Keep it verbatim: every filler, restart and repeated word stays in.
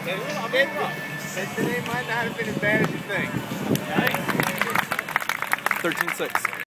It, it, it might not have been as bad as you think. thirteen six.